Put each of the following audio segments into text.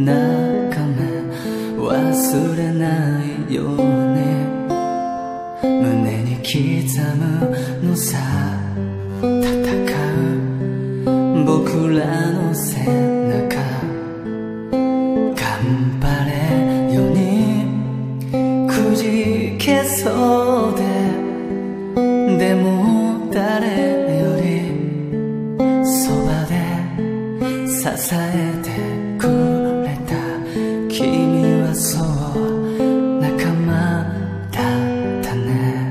眺め忘れないように胸に刻むのさ、戦う僕らの背中、頑張れよにくじけそうでも誰よりそばで支えてくれた。君はそう仲間だったね。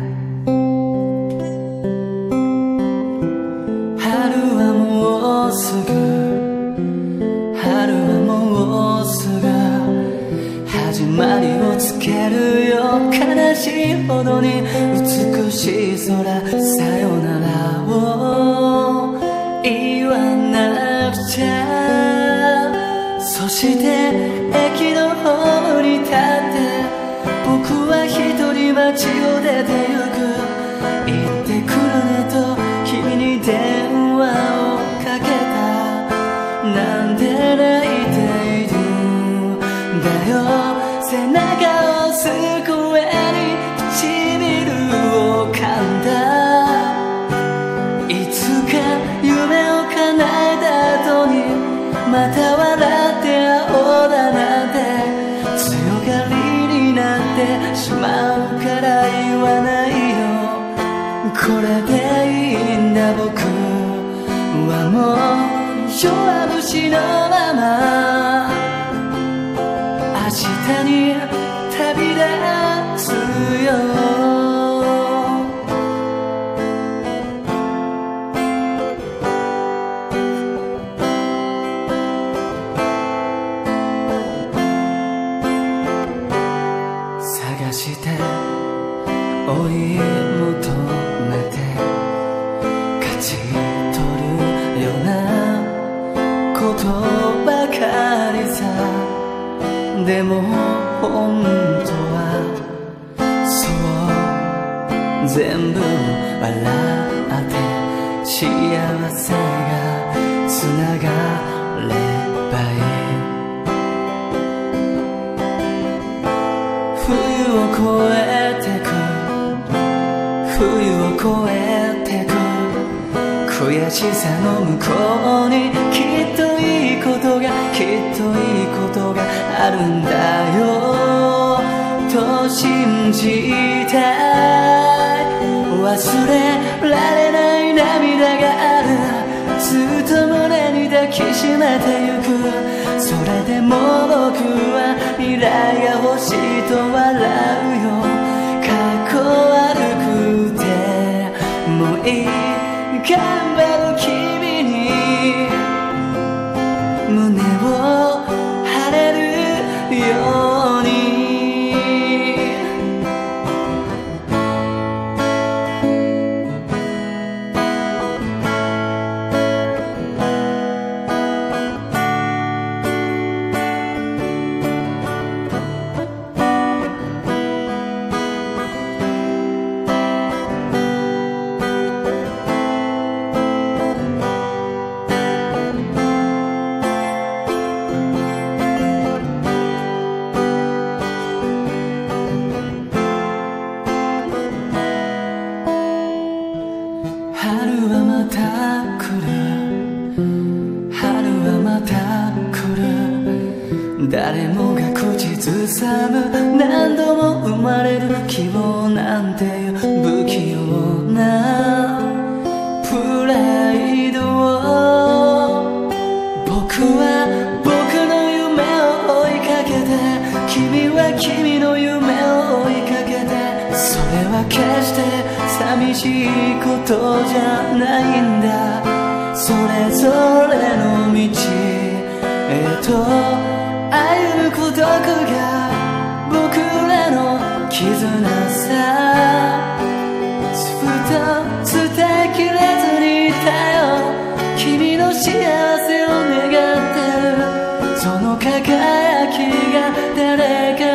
春はもうすぐ、春はもうすぐ始まりをつけるよ。悲しいほどに美しい空、さよならを言わなくちゃ。そして駅のホームに立って僕は一人街を出てゆく。行ってくるねと君に電話をかけた。なんで泣いているんだよ。背中を救えに唇を噛んだ。いつか夢を叶えた後にまた笑って会おうだなんて強がりになってしまうから言わないよ。これでいいんだ、僕はもう弱虫のまま明日に旅立つよ。探して追い求めて勝ち取るようなことばかりさ。でも本当はそう全部笑って幸せがつながればいい。冬を越えてく、冬を越えてく悔しさの向こうにきっといいことが、きっといいことがあるんだよと信じたい。忘れられない涙がある。ずっと胸に抱きしめてゆく。それでも僕は未来が欲しいと笑うよ。かっこ悪くてもういい、頑張る君に胸を張れるように。春はまた来る、春はまた来る。誰もが口ずさむ、何度も生まれる希望なんていう不器用なプライドを。僕は僕の夢を追いかけて、君は君の夢を追いかけて、それは決して寂しいことじゃないんだ。それぞれの道へと歩む孤独が僕らの絆さ。ずっと伝えきれずにいたよ、君の幸せを願ってる。その輝きが誰か